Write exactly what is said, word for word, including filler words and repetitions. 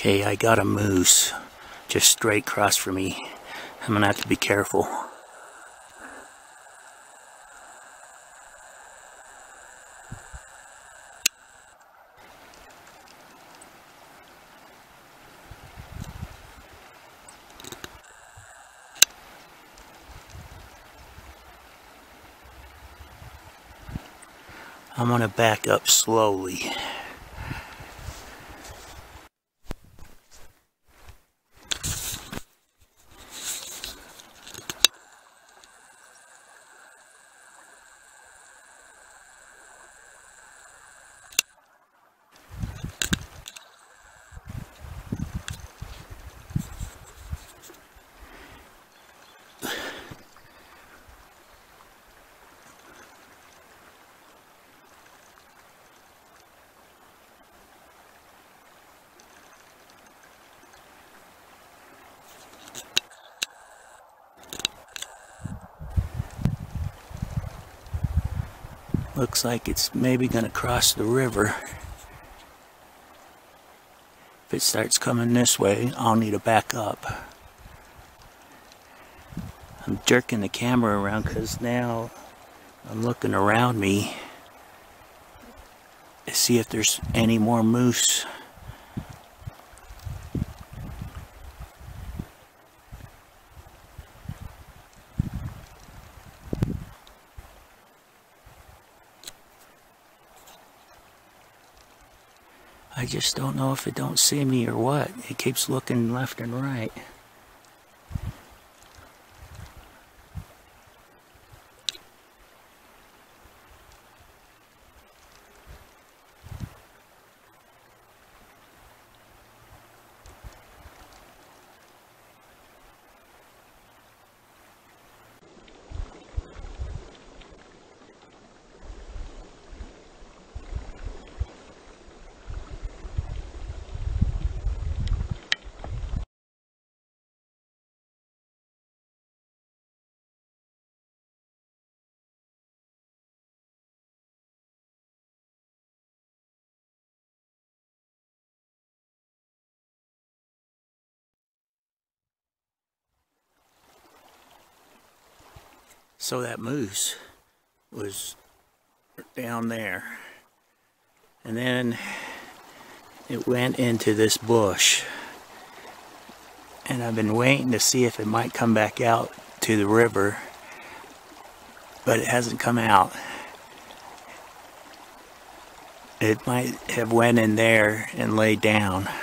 Okay, I got a moose just straight across from me. I'm gonna have to be careful. I'm gonna back up slowly. Looks like it's maybe gonna cross the river. If it starts coming this way, I'll need to back up. I'm jerking the camera around because now I'm looking around me to see if there's any more moose. I just don't know if it don't see me or what. It keeps looking left and right. So that moose was down there, and then it went into this bush, and I've been waiting to see if it might come back out to the river, but it hasn't come out. It might have went in there and laid down.